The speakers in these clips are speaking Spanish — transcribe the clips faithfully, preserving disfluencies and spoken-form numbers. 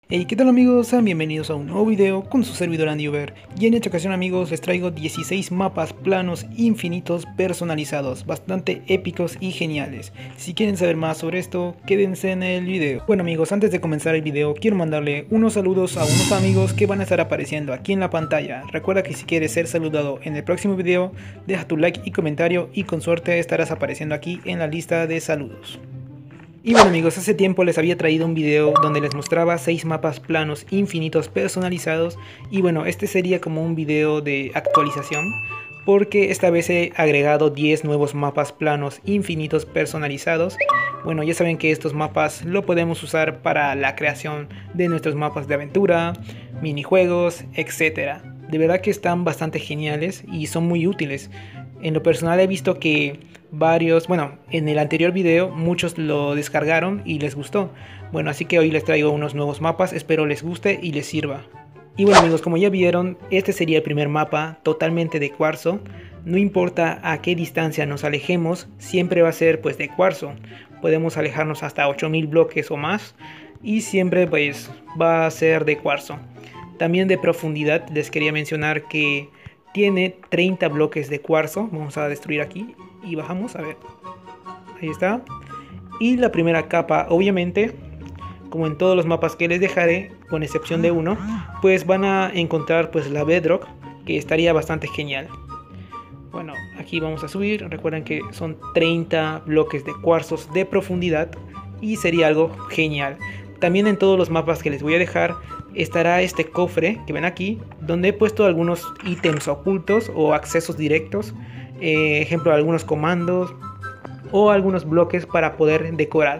Hey, ¿qué tal amigos? Sean bienvenidos a un nuevo video con su servidor AndyUber. Y en esta ocasión amigos les traigo dieciséis mapas planos infinitos personalizados, bastante épicos y geniales. Si quieren saber más sobre esto, quédense en el video. Bueno amigos, antes de comenzar el video quiero mandarle unos saludos a unos amigos que van a estar apareciendo aquí en la pantalla. Recuerda que si quieres ser saludado en el próximo video, deja tu like y comentario y con suerte estarás apareciendo aquí en la lista de saludos. Y bueno amigos, hace tiempo les había traído un video donde les mostraba seis mapas planos infinitos personalizados. Y bueno, este sería como un video de actualización, porque esta vez he agregado diez nuevos mapas planos infinitos personalizados. Bueno, ya saben que estos mapas lo podemos usar para la creación de nuestros mapas de aventura, minijuegos, etcétera. De verdad que están bastante geniales y son muy útiles. En lo personal he visto que varios, bueno, en el anterior video muchos lo descargaron y les gustó. Bueno, así que hoy les traigo unos nuevos mapas, espero les guste y les sirva. Y bueno amigos, como ya vieron, este sería el primer mapa totalmente de cuarzo. No importa a qué distancia nos alejemos, siempre va a ser pues de cuarzo. Podemos alejarnos hasta ocho mil bloques o más y siempre pues va a ser de cuarzo. También de profundidad les quería mencionar que tiene treinta bloques de cuarzo. Vamos a destruir aquí y bajamos, a ver, ahí está. Y la primera capa, obviamente, como en todos los mapas que les dejaré, con excepción de uno, pues van a encontrar pues la bedrock, que estaría bastante genial. Bueno, aquí vamos a subir. Recuerden que son treinta bloques de cuarzos de profundidad y sería algo genial. También en todos los mapas que les voy a dejar estará este cofre que ven aquí, donde he puesto algunos ítems ocultos o accesos directos, eh, ejemplo algunos comandos o algunos bloques para poder decorar.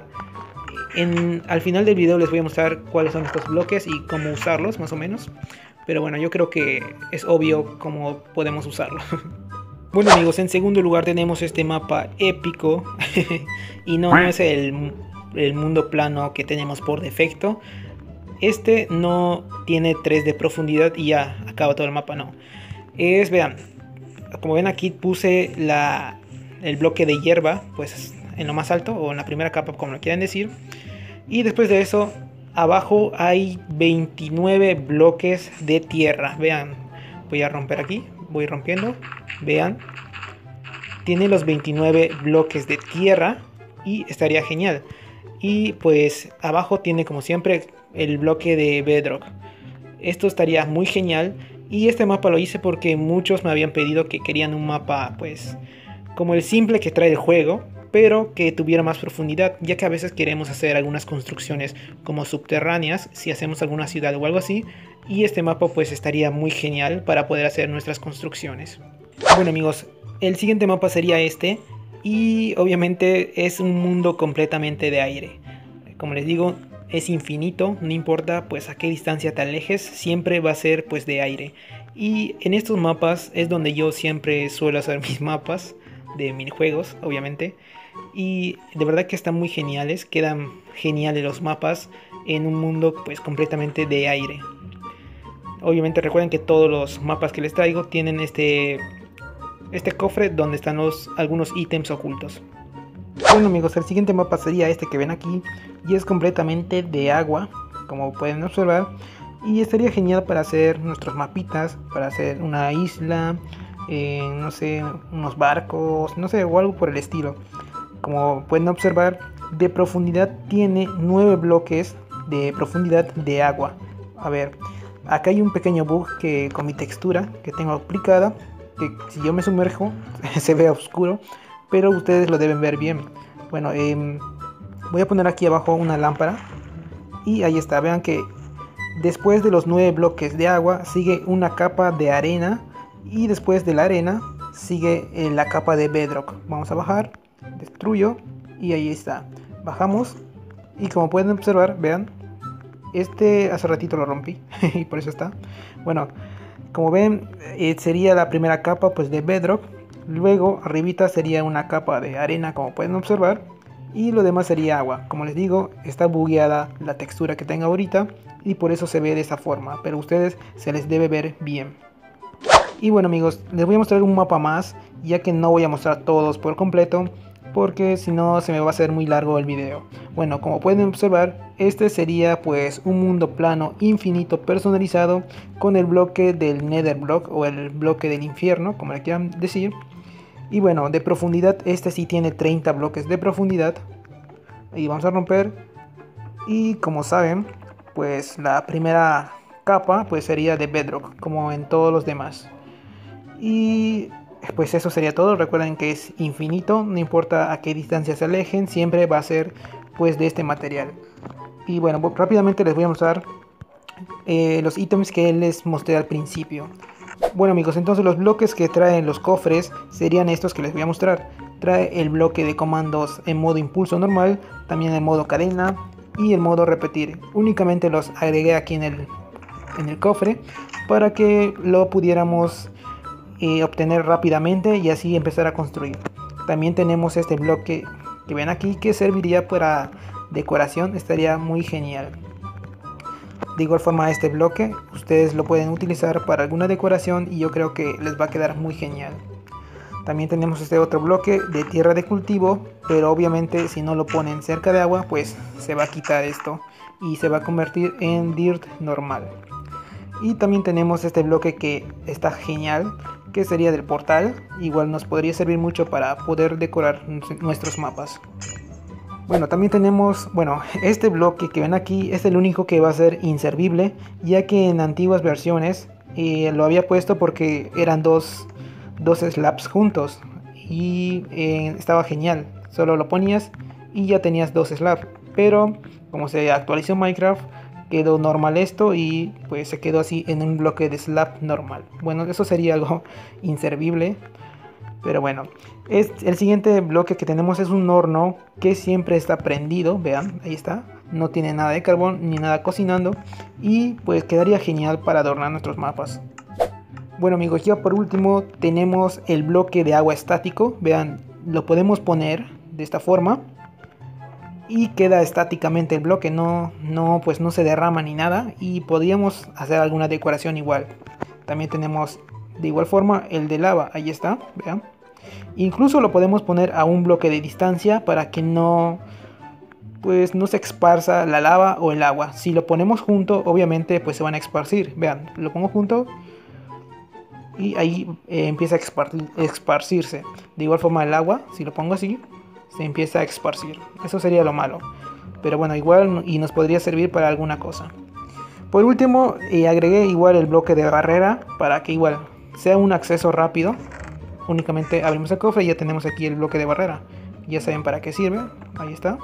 En, al final del video les voy a mostrar cuáles son estos bloques y cómo usarlos más o menos, pero bueno, yo creo que es obvio cómo podemos usarlo. Bueno amigos, en segundo lugar tenemos este mapa épico y no, no es el, el mundo plano que tenemos por defecto. Este no tiene tres de profundidad y ya acaba todo el mapa, no. Es, vean, como ven aquí puse la, el bloque de hierba pues en lo más alto o en la primera capa como lo quieran decir. Y después de eso abajo hay veintinueve bloques de tierra. Vean, voy a romper aquí, voy rompiendo, vean. Tiene los veintinueve bloques de tierra y estaría genial. Y pues abajo tiene como siempre el bloque de bedrock. Esto estaría muy genial. Y este mapa lo hice porque muchos me habían pedido que querían un mapa pues como el simple que trae el juego, pero que tuviera más profundidad, ya que a veces queremos hacer algunas construcciones como subterráneas si hacemos alguna ciudad o algo así. Y este mapa pues estaría muy genial para poder hacer nuestras construcciones. Bueno amigos, el siguiente mapa sería este. Y obviamente es un mundo completamente de aire. Como les digo, es infinito, no importa pues a qué distancia te alejes, siempre va a ser pues de aire. Y en estos mapas es donde yo siempre suelo hacer mis mapas de minijuegos, obviamente. Y de verdad que están muy geniales, quedan geniales los mapas en un mundo pues completamente de aire. Obviamente recuerden que todos los mapas que les traigo tienen este... este cofre donde están los, algunos ítems ocultos. Bueno amigos, el siguiente mapa sería este que ven aquí y es completamente de agua, como pueden observar, y estaría genial para hacer nuestros mapitas, para hacer una isla, eh, no sé, unos barcos, no sé, o algo por el estilo. Como pueden observar, de profundidad tiene nueve bloques de profundidad de agua. A ver, acá hay un pequeño bug que con mi textura que tengo aplicada, que si yo me sumerjo se ve oscuro, pero ustedes lo deben ver bien. Bueno, eh, voy a poner aquí abajo una lámpara y ahí está. Vean que después de los nueve bloques de agua sigue una capa de arena y después de la arena sigue eh, la capa de bedrock. Vamos a bajar, destruyo y ahí está. Bajamos y como pueden observar, vean, este hace ratito lo rompí y por eso está. Bueno, como ven, eh, sería la primera capa pues de bedrock. Luego arribita sería una capa de arena, como pueden observar, y lo demás sería agua. Como les digo, está bugueada la textura que tengo ahorita y por eso se ve de esa forma, pero a ustedes se les debe ver bien. Y bueno amigos, les voy a mostrar un mapa más, ya que no voy a mostrar todos por completo, porque si no se me va a hacer muy largo el video. Bueno, como pueden observar, este sería pues un mundo plano infinito personalizado con el bloque del Nether Block o el bloque del infierno, como le quieran decir. Y bueno, de profundidad este sí tiene treinta bloques de profundidad. Y vamos a romper. Y como saben, pues la primera capa pues sería de Bedrock, como en todos los demás. Y pues eso sería todo. Recuerden que es infinito, no importa a qué distancia se alejen, siempre va a ser pues de este material. Y bueno, rápidamente les voy a mostrar eh, los ítems que les mostré al principio. Bueno amigos, entonces los bloques que traen los cofres serían estos que les voy a mostrar. Trae el bloque de comandos en modo impulso normal, también en modo cadena y el modo repetir. Únicamente los agregué aquí en el, en el cofre para que lo pudiéramos eh, obtener rápidamente y así empezar a construir. También tenemos este bloque que ven aquí que serviría para decoración, estaría muy genial. De igual forma este bloque ustedes lo pueden utilizar para alguna decoración y yo creo que les va a quedar muy genial. También tenemos este otro bloque de tierra de cultivo, pero obviamente si no lo ponen cerca de agua pues se va a quitar esto y se va a convertir en dirt normal. Y también tenemos este bloque que está genial, que sería del portal, igual nos podría servir mucho para poder decorar nuestros mapas. Bueno, también tenemos, bueno, este bloque que ven aquí es el único que va a ser inservible, ya que en antiguas versiones eh, lo había puesto porque eran dos, dos slabs juntos y eh, estaba genial, solo lo ponías y ya tenías dos slabs, pero como se actualizó Minecraft quedó normal esto y pues se quedó así en un bloque de slab normal. Bueno, eso sería algo inservible. Pero bueno, es, el siguiente bloque que tenemos es un horno que siempre está prendido, vean, ahí está, no tiene nada de carbón ni nada cocinando y pues quedaría genial para adornar nuestros mapas. Bueno amigos, ya por último tenemos el bloque de agua estático, vean, lo podemos poner de esta forma y queda estáticamente el bloque, no, no, pues no se derrama ni nada y podríamos hacer alguna decoración igual. También tenemos de igual forma el de lava, ahí está, vean. Incluso lo podemos poner a un bloque de distancia para que no, pues no se esparza la lava o el agua. Si lo ponemos junto, obviamente pues se van a esparcir. Vean, lo pongo junto y ahí eh, empieza a esparcir, esparcirse. De igual forma el agua, si lo pongo así, se empieza a esparcir. Eso sería lo malo. Pero bueno, igual y nos podría servir para alguna cosa. Por último, eh, agregué igual el bloque de barrera para que igual sea un acceso rápido. Únicamente abrimos el cofre y ya tenemos aquí el bloque de barrera. Ya saben para qué sirve. Ahí está.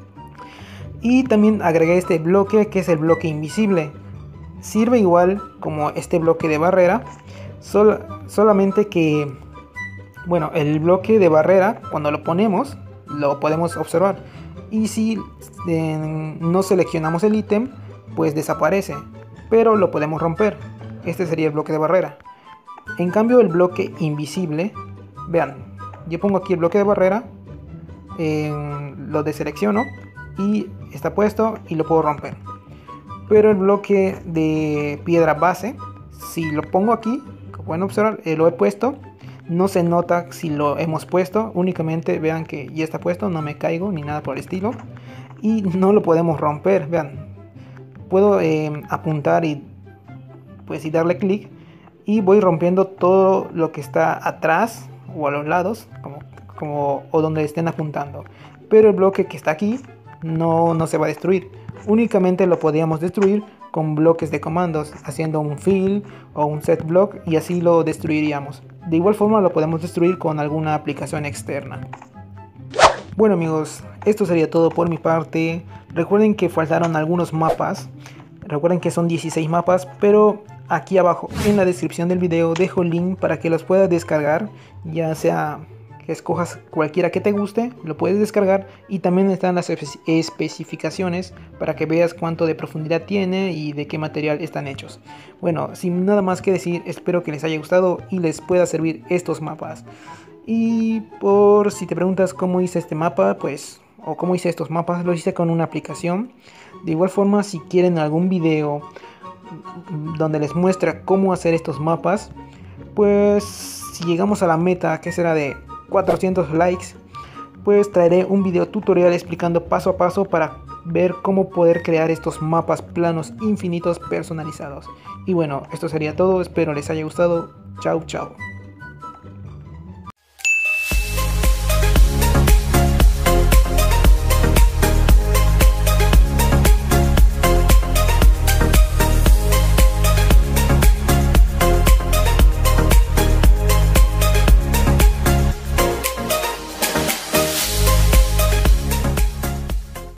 Y también agregué este bloque que es el bloque invisible. Sirve igual como este bloque de barrera. Sol solamente que, bueno, el bloque de barrera cuando lo ponemos lo podemos observar. Y si eh, no seleccionamos el ítem, pues desaparece. Pero lo podemos romper. Este sería el bloque de barrera. En cambio el bloque invisible, vean, yo pongo aquí el bloque de barrera, eh, lo deselecciono y está puesto y lo puedo romper. Pero el bloque de piedra base, si lo pongo aquí, como pueden observar, eh, lo he puesto, no se nota si lo hemos puesto, únicamente vean que ya está puesto, no me caigo ni nada por el estilo. Y no lo podemos romper, vean, puedo eh, apuntar y pues y darle clic. Y voy rompiendo todo lo que está atrás o a los lados, como, como, o donde estén apuntando. Pero el bloque que está aquí no, no se va a destruir. Únicamente lo podríamos destruir con bloques de comandos, haciendo un fill o un set block y así lo destruiríamos. De igual forma lo podemos destruir con alguna aplicación externa. Bueno amigos, esto sería todo por mi parte. Recuerden que faltaron algunos mapas. Recuerden que son dieciséis mapas, pero aquí abajo en la descripción del video dejo el link para que los puedas descargar, ya sea que escojas cualquiera que te guste, lo puedes descargar y también están las especificaciones para que veas cuánto de profundidad tiene y de qué material están hechos. Bueno, sin nada más que decir, espero que les haya gustado y les pueda servir estos mapas. Y por si te preguntas cómo hice este mapa, pues, o cómo hice estos mapas, lo hice con una aplicación. De igual forma, si quieren algún video donde les muestra cómo hacer estos mapas, pues si llegamos a la meta que será de cuatrocientos likes, pues traeré un video tutorial explicando paso a paso para ver cómo poder crear estos mapas planos infinitos personalizados. Y bueno, esto sería todo, espero les haya gustado. Chao, chao.